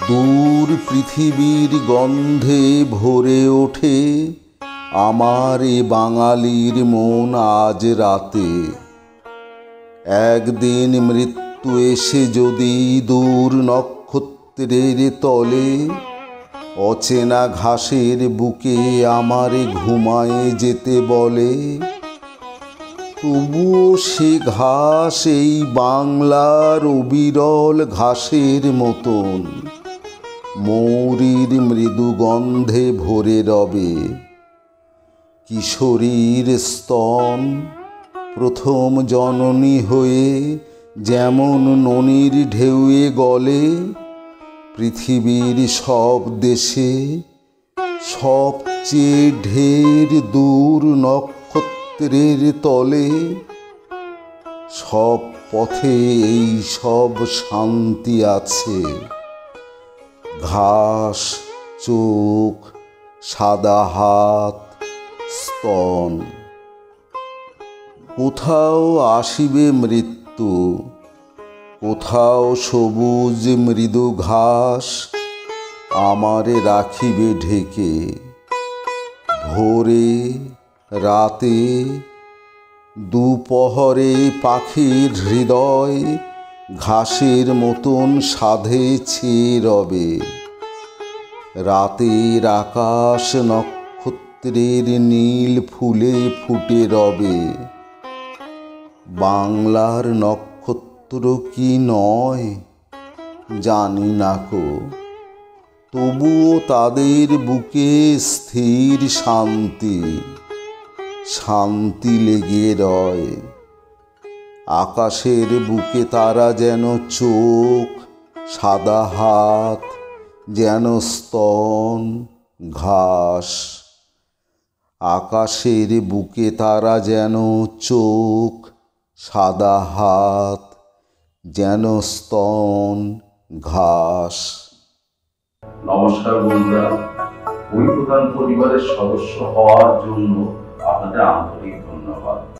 দূর পৃথিবীর গন্ধে ভরে ওঠে আমার এ বাঙালির মন আজ রাতে। একদিন মৃত্যু এসে যদি দূর নক্ষত্রের তলে অচেনা ঘাসের বুকে আমারে ঘুমায়ে যেতে বলে, তবুও সে ঘাস এই বাংলার অবিরল ঘাসের মতন মৌরীর মৃদু গন্ধে ভরে রবে। কিশোরীর স্তন প্রথম জননী হয়ে যেমন ননির ঢেউয়ে গলে, পৃথিবীর সব দেশে সবচেয়ে ঢের দূর নক্ষত্রের তলে সব পথে এই সব শান্তি আছে। ঘাস, চোখ, সাদা হাত, স্তন। কোথাও আসিবে মৃত্যু, কোথাও সবুজ মৃদু ঘাস আমারে রাখিবে ঢেকে। ভোরে, রাতে, দুপহরে পাখির হৃদয় ঘাসের মতন সাধে ছেয়ে রবে। রাতের আকাশ নক্ষত্রের নীল ফুলে ফুটে রবে। বাংলার নক্ষত্র কি নয় জানি না কো, তবুও তাদের বুকে স্থির শান্তি, শান্তি লেগে রয়। আকাশের বুকে তারা যেন চোখ, সাদা হাত, যেন স্তন, ঘাস। আকাশের বুকে তারা যেন চোখ, সাদা হাত, যেন স্তন, ঘাস। নমস্কার বন্ধুরা, বই প্রধান পরিবারের সদস্য হওয়ার জন্য আপনাদের আন্তরিক